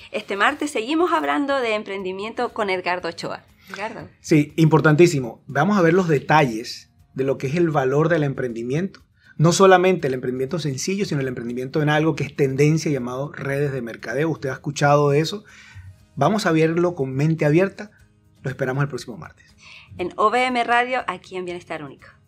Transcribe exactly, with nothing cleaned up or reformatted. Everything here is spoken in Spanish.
Este martes seguimos hablando de emprendimiento con Edgardo Ochoa. Edgardo. Sí, importantísimo. Vamos a ver los detalles de lo que es el valor del emprendimiento. No solamente el emprendimiento sencillo, sino el emprendimiento en algo que es tendencia llamado redes de mercadeo. ¿Usted ha escuchado de eso? Vamos a verlo con mente abierta. Lo esperamos el próximo martes. En O V M Radio, aquí en Bienestar Único.